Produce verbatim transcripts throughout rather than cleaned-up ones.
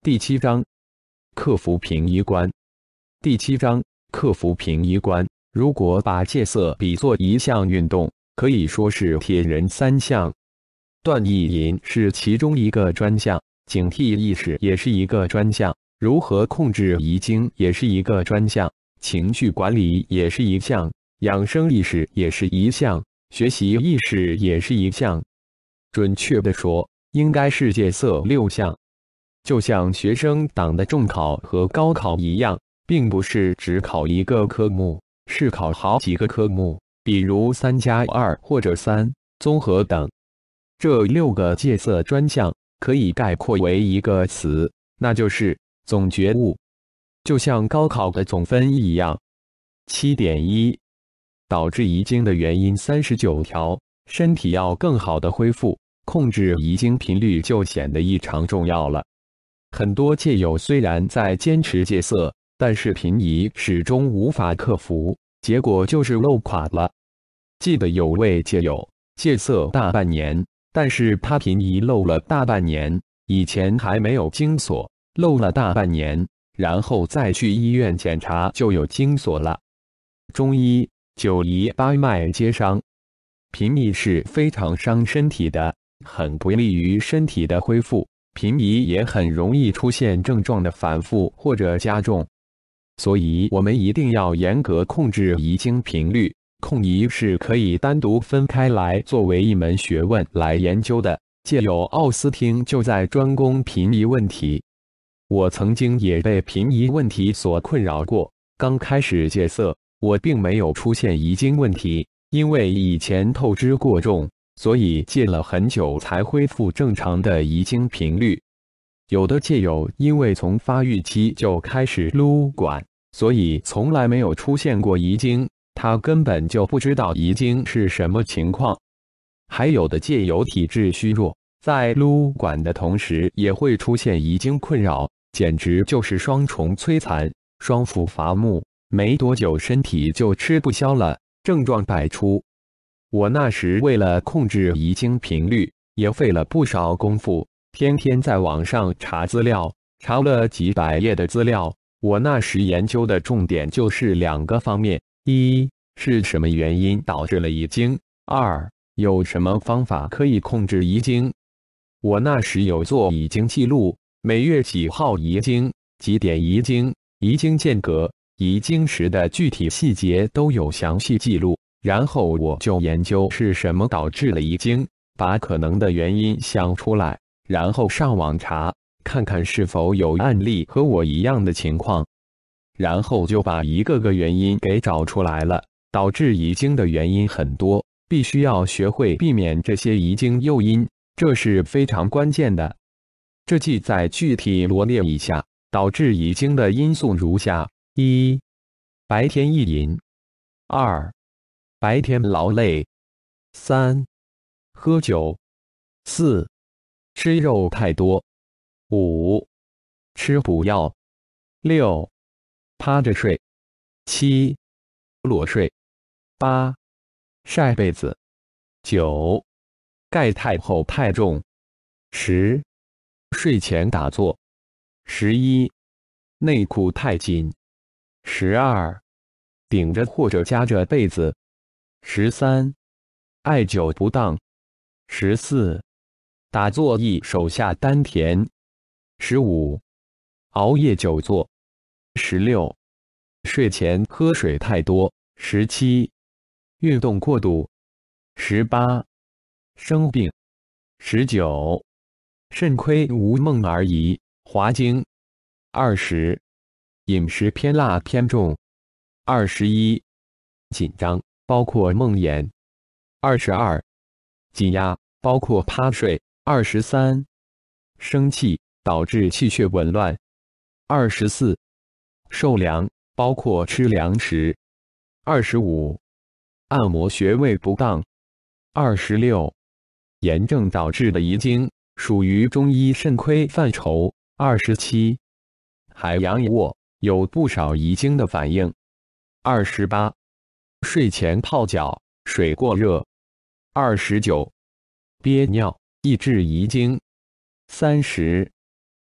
第七章，克服平移关。第七章，克服平移关。如果把戒色比作一项运动，可以说是铁人三项。断意淫是其中一个专项，警惕意识也是一个专项，如何控制遗精也是一个专项，情绪管理也是一项，养生意识也是一项，学习意识也是一项。准确地说，应该是戒色六项。就像学生党的重考和高考一样，并不是只考一个科目，是考好几个科目，比如三加二或者三综合等。这六个戒色专项可以概括为一个词，那就是总觉悟。就像高考的总分一样。七点一，导致遗精的原因三十九条，身体要更好的恢复，控制遗精频率就显得异常重要了。很多戒友虽然在坚持戒色，但是频移始终无法克服，结果就是漏垮了。记得有位戒友戒色大半年，但是他频移漏了大半年，以前还没有精索，漏了大半年，然后再去医院检查就有精索了。中医九移八脉皆伤，频移是非常伤身体的，很不利于身体的恢复。频移也很容易出现症状的反复或者加重，所以我们一定要严格控制遗精频率。控遗是可以单独分开来作为一门学问来研究的。戒友奥斯汀就在专攻频移问题。我曾经也被频移问题所困扰过。刚开始戒色，我并没有出现遗精问题，因为以前透支过重。所以戒了很久才恢复正常的遗精频率。有的戒友因为从发育期就开始撸管，所以从来没有出现过遗精，他根本就不知道遗精是什么情况。还有的戒友体质虚弱，在撸管的同时也会出现遗精困扰，简直就是双重摧残，双复伐木，没多久身体就吃不消了，症状百出。我那时为了控制遗精频率，也费了不少功夫，天天在网上查资料，查了几百页的资料。我那时研究的重点就是两个方面：一是什么原因导致了遗精；二有什么方法可以控制遗精。我那时有做遗精记录，每月几号遗精、几点遗精、遗精间隔、遗精时的具体细节都有详细记录。然后我就研究是什么导致了遗精，把可能的原因想出来，然后上网查，看看是否有案例和我一样的情况，然后就把一个个原因给找出来了。导致遗精的原因很多，必须要学会避免这些遗精诱因，这是非常关键的。这记再具体罗列一下，导致遗精的因素如下：一、白天意淫；二、白天劳累；三、喝酒；四、吃肉太多；五、吃补药；六、趴着睡；七、裸睡；八、晒被子；九、盖太厚太重；十、睡前打坐；十一、内裤太紧；十二、顶着或者夹着被子；十三、艾灸不当；十四、打坐易手下丹田；十五、熬夜久坐；十六、睡前喝水太多；十七、运动过度；十八、生病；十九、肾亏无梦而已，滑精；二十、饮食偏辣偏重；二十一、紧张，包括梦魇；二十二、挤压，包括趴睡；二十三、生气，导致气血紊乱；二十四、受凉，包括吃凉食；二十五、按摩穴位不当；二十六、炎症导致的遗精，属于中医肾亏范畴；二十七、海洋卧，有不少遗精的反应；二十八、睡前泡脚，水过热；二十九、憋尿，抑制遗精；三十、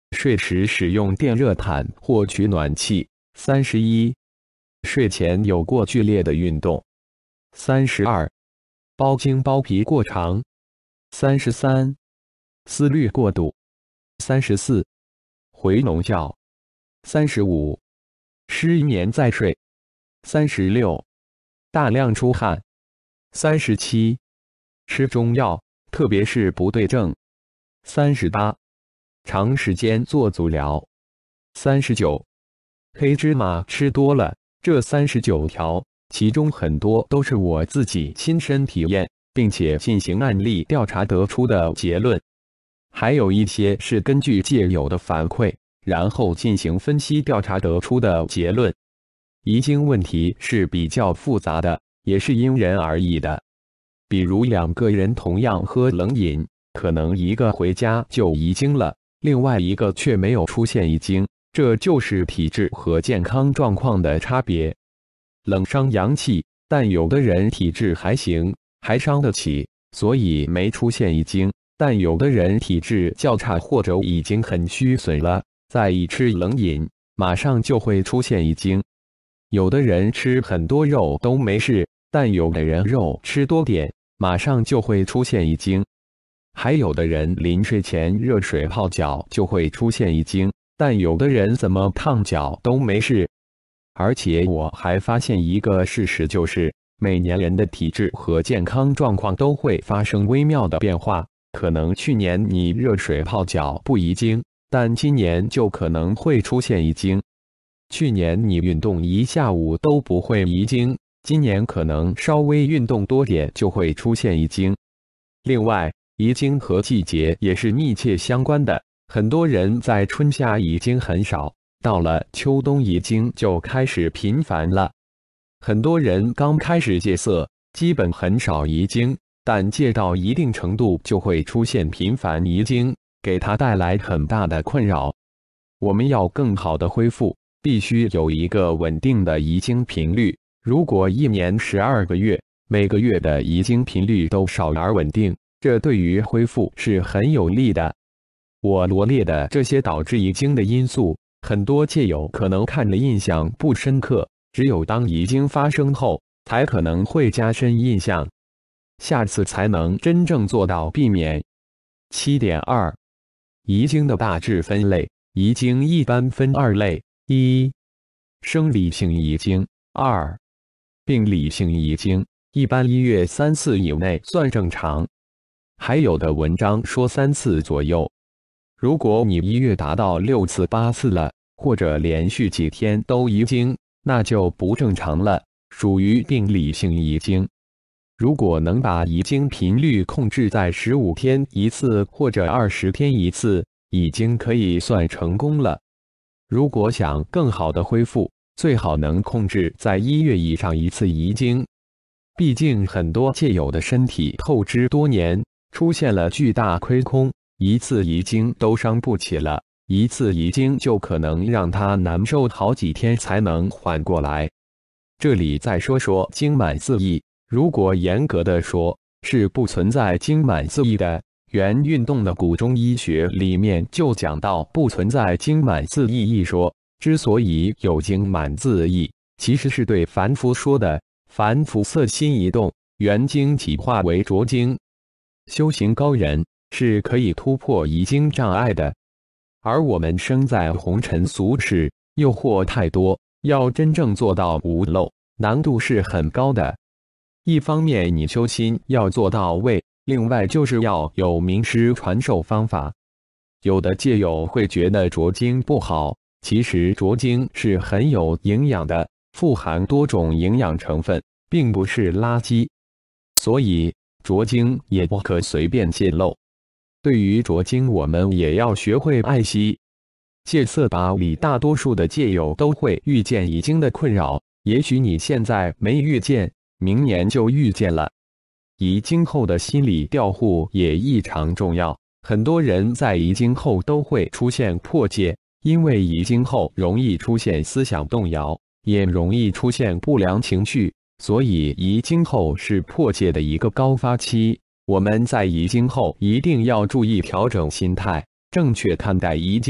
睡时使用电热毯或取暖器。三十一，睡前有过剧烈的运动。三十二，包茎包皮过长。三十三，思虑过度。三十四，回笼觉。三十五，失眠再睡。三十六，大量出汗。三十七，吃中药，特别是不对症。三十八，长时间做足疗。三十九，黑芝麻吃多了。这三十九条，其中很多都是我自己亲身体验，并且进行案例调查得出的结论，还有一些是根据戒友的反馈，然后进行分析调查得出的结论。遗精问题是比较复杂的，也是因人而异的。比如两个人同样喝冷饮，可能一个回家就遗精了，另外一个却没有出现遗精，这就是体质和健康状况的差别。冷伤阳气，但有的人体质还行，还伤得起，所以没出现遗精；但有的人体质较差或者已经很虚损了，再一吃冷饮，马上就会出现遗精。有的人吃很多肉都没事，但有的人肉吃多点，马上就会出现遗精。还有的人临睡前热水泡脚就会出现遗精，但有的人怎么烫脚都没事。而且我还发现一个事实，就是每年人的体质和健康状况都会发生微妙的变化。可能去年你热水泡脚不遗精，但今年就可能会出现遗精。去年你运动一下午都不会遗精，今年可能稍微运动多点就会出现遗精。另外，遗精和季节也是密切相关的，很多人在春夏遗精很少，到了秋冬遗精就开始频繁了。很多人刚开始戒色，基本很少遗精，但戒到一定程度就会出现频繁遗精，给他带来很大的困扰。我们要更好的恢复，必须有一个稳定的遗精频率。如果一年十二个月，每个月的遗精频率都少而稳定，这对于恢复是很有利的。我罗列的这些导致遗精的因素，很多戒友可能看了印象不深刻，只有当遗精发生后，才可能会加深印象，下次才能真正做到避免。七点二，遗精的大致分类。遗精一般分二类：一、生理性遗精；二、病理性遗精。一般一月三次以内算正常，还有的文章说三次左右。如果你一月达到六次八次了，或者连续几天都遗精，那就不正常了，属于病理性遗精。如果能把遗精频率控制在十五天一次或者二十天一次，已经可以算成功了。如果想更好的恢复，最好能控制在一月以上一次遗精。毕竟很多戒友的身体透支多年，出现了巨大亏空，一次遗精都伤不起了，一次遗精就可能让他难受好几天才能缓过来。这里再说说精满自溢，如果严格的说，是不存在精满自溢的。原运动的古中医学里面就讲到不存在精满自溢一说，之所以有精满自溢，其实是对凡夫说的。凡夫色心一动，元精体化为浊精。修行高人是可以突破遗精障碍的，而我们生在红尘俗世，诱惑太多，要真正做到无漏，难度是很高的。一方面你修心要做到位，另外就是要有名师传授方法。有的戒友会觉得浊精不好，其实浊精是很有营养的，富含多种营养成分，并不是垃圾。所以浊精也不可随便泄露。对于浊精，我们也要学会爱惜。戒色吧里大多数的戒友都会遇见遗精的困扰，也许你现在没遇见，明年就遇见了。遗精后的心理调护也异常重要，很多人在遗精后都会出现破戒，因为遗精后容易出现思想动摇，也容易出现不良情绪，所以遗精后是破戒的一个高发期。我们在遗精后一定要注意调整心态，正确看待遗精，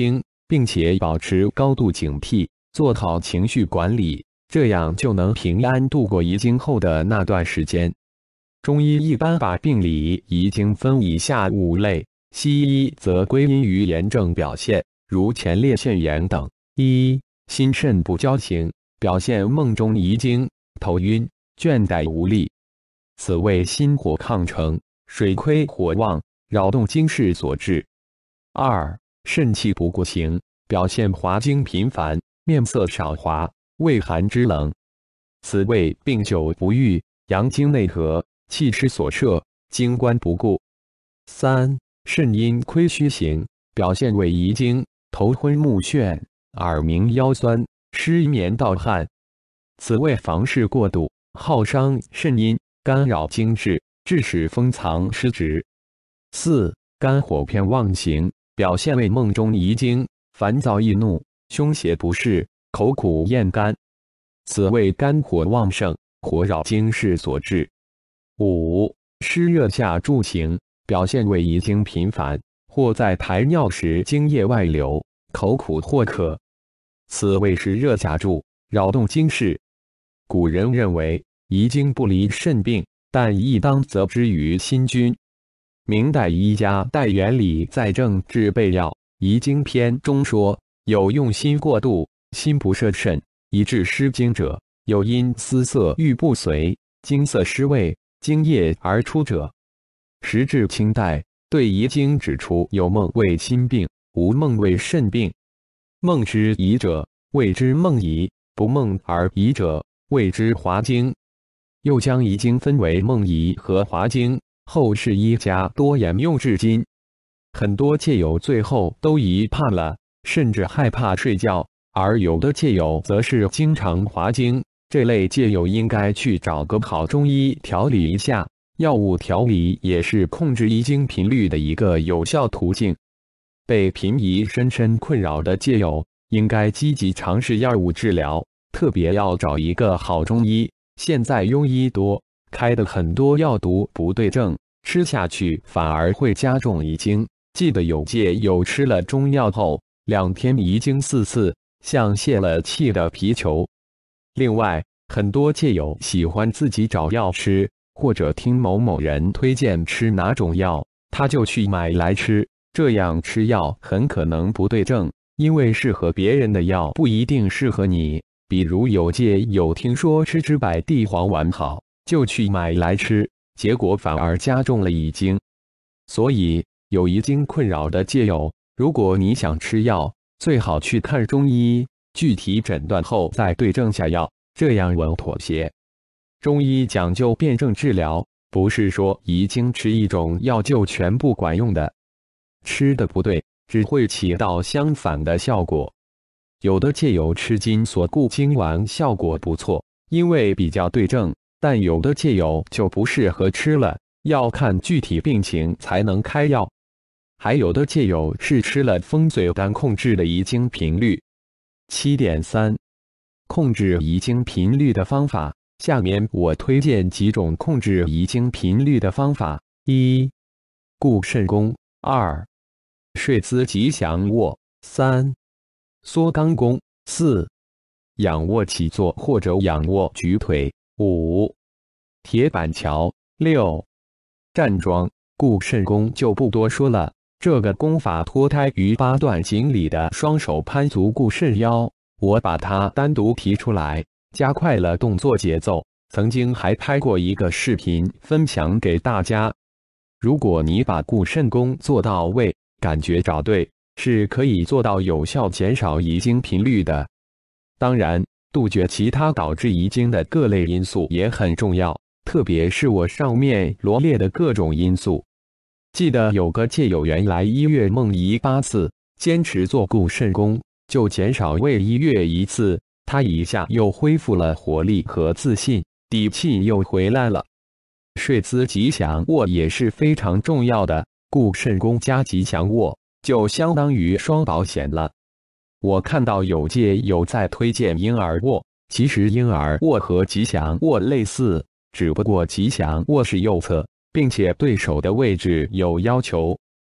并且保持高度警惕，做好情绪管理，这样就能平安度过遗精后的那段时间。中医一般把病理遗精分以下五类，西医则归因于炎症表现，如前列腺炎等。一、心肾不交情，表现梦中遗精，头晕、倦怠无力，此为心火亢盛，水亏火旺，扰动经室所致。二、肾气不过行，表现滑精频繁，面色少华，畏寒肢冷，此谓病久不愈，阳经内合，气失所摄，经关不顾。三、肾阴亏虚行，表现为遗精，头昏目眩，耳鸣腰酸，失眠盗汗，此谓房事过度，耗伤肾阴，干扰经志，致使封藏失职。四、肝火偏旺行，表现为梦中遗精，烦躁易怒，胸胁不适，口苦咽干，此谓肝火旺盛，火扰经室所致。五、湿热下注行，表现为遗精频繁，或在排尿时精液外流，口苦或渴，此谓湿热下注，扰动经室。古人认为遗精不离肾病，但亦当责之于心君。明代医家戴元礼在《正治备要·遗精篇》中说，有用心过度，心不摄肾，以致失精者，有因思色欲不随，精色失位，精液而出者。时至清代，对遗精指出有梦为心病，无梦为肾病。梦之遗者，谓之梦遗；不梦而遗者，谓之滑精。又将遗精分为梦遗和滑精，后世医家多沿用至今。很多戒友最后都遗怕了，甚至害怕睡觉，而有的戒友则是经常滑精。这类戒友应该去找个好中医调理一下。药物调理也是控制遗精频率的一个有效途径。被频遗深深困扰的戒友，应该积极尝试药物治疗，特别要找一个好中医。现在庸医多，开的很多药毒不对症，吃下去反而会加重遗精。记得有戒友吃了中药后，两天遗精四次，像泄了气的皮球。另外，很多戒友喜欢自己找药吃，或者听某某人推荐吃哪种药，他就去买来吃，这样吃药很可能不对症，因为适合别人的药不一定适合你。比如有戒友听说吃知柏地黄丸好，就去买来吃，结果反而加重了遗精。所以有遗精困扰的戒友，如果你想吃药，最好去看中医，具体诊断后再对症下药，这样稳妥些。中医讲究辨证治疗，不是说遗精吃一种药就全部管用的，吃的不对，只会起到相反的效果。有的戒友吃金锁固精丸效果不错，因为比较对症，但有的戒友就不适合吃了，要看具体病情才能开药。还有的戒友是吃了风嘴丹控制的遗精频率。七点三 控制遗精频率的方法，下面我推荐几种控制遗精频率的方法：一、固肾功；二、睡姿吉祥卧；三、缩肛功；四、仰卧起坐或者仰卧举腿；五、铁板桥；六、站桩。固肾功就不多说了，这个功法脱胎于八段锦里的双手攀足固肾腰，我把它单独提出来，加快了动作节奏。曾经还拍过一个视频分享给大家。如果你把固肾功做到位，感觉找对，是可以做到有效减少遗精频率的。当然，杜绝其他导致遗精的各类因素也很重要，特别是我上面罗列的各种因素。记得有个戒友原来一月梦遗八次，坚持做固肾功，就减少为一月一次，他一下又恢复了活力和自信，底气又回来了。睡姿吉祥卧也是非常重要的，固肾功加吉祥卧就相当于双保险了。我看到有戒友在推荐婴儿卧，其实婴儿卧和吉祥卧类似，只不过吉祥卧是右侧，并且对手的位置有要求。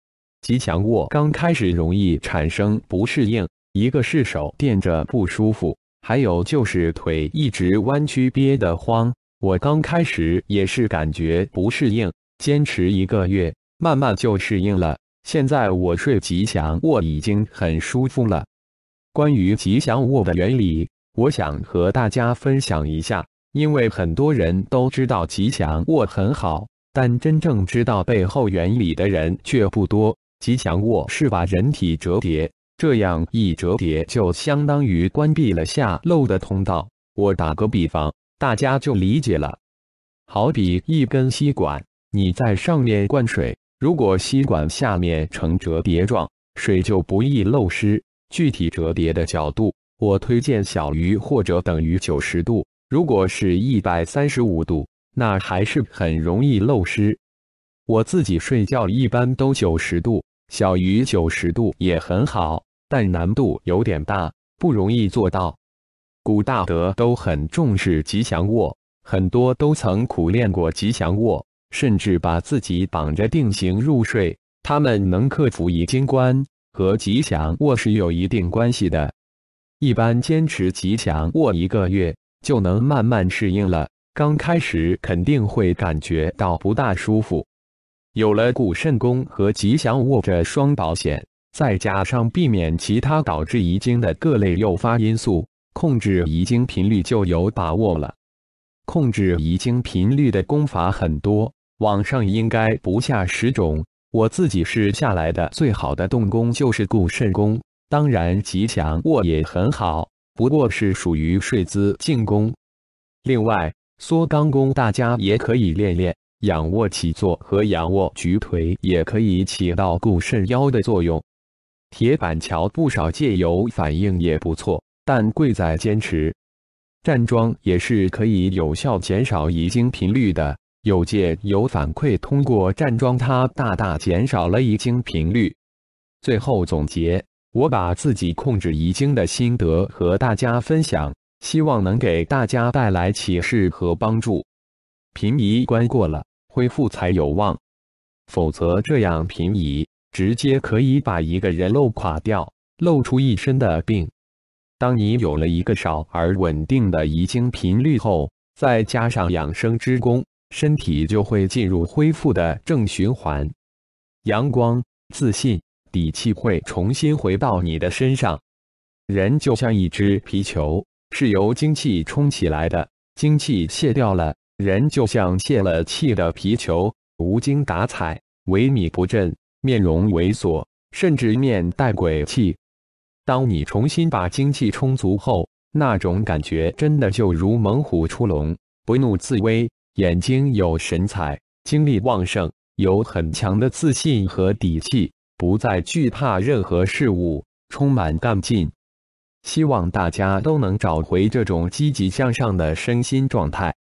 吉祥卧刚开始容易产生不适应，一个是手垫着不舒服，还有就是腿一直弯曲憋得慌。我刚开始也是感觉不适应，坚持一个月，慢慢就适应了。现在我睡吉祥卧已经很舒服了。关于吉祥卧的原理，我想和大家分享一下，因为很多人都知道吉祥卧很好，但真正知道背后原理的人却不多。吉祥卧是把人体折叠，这样一折叠就相当于关闭了下漏的通道。我打个比方，大家就理解了。好比一根吸管，你在上面灌水，如果吸管下面呈折叠状，水就不易漏失。具体折叠的角度，我推荐小于或者等于九十度。如果是一百三十五度，那还是很容易漏失。我自己睡觉一般都九十度。小于九十度也很好，但难度有点大，不容易做到。古大德都很重视吉祥卧，很多都曾苦练过吉祥卧，甚至把自己绑着定型入睡。他们能克服易经关，和吉祥卧是有一定关系的。一般坚持吉祥卧一个月，就能慢慢适应了。刚开始肯定会感觉到不大舒服。有了固肾功和吉祥卧这双保险，再加上避免其他导致遗精的各类诱发因素，控制遗精频率就有把握了。控制遗精频率的功法很多，网上应该不下十种。我自己试下来的最好的动功就是固肾功，当然吉祥卧也很好，不过是属于睡姿静功。另外，缩肛功大家也可以练练。仰卧起坐和仰卧举腿也可以起到固肾腰的作用。铁板桥不少戒友反应也不错，但贵在坚持。站桩也是可以有效减少遗精频率的，有戒友反馈通过站桩它大大减少了遗精频率。最后总结，我把自己控制遗精的心得和大家分享，希望能给大家带来启示和帮助。平移关过了，恢复才有望，否则这样平移直接可以把一个人漏垮掉，漏出一身的病。当你有了一个少而稳定的遗精频率后，再加上养生之功，身体就会进入恢复的正循环，阳光、自信、底气会重新回到你的身上。人就像一只皮球，是由精气充起来的，精气泄掉了，人就像泄了气的皮球，无精打采，萎靡不振，面容猥琐，甚至面带鬼气。当你重新把精气充足后，那种感觉真的就如猛虎出笼，不怒自威，眼睛有神采，精力旺盛，有很强的自信和底气，不再惧怕任何事物，充满干劲。希望大家都能找回这种积极向上的身心状态。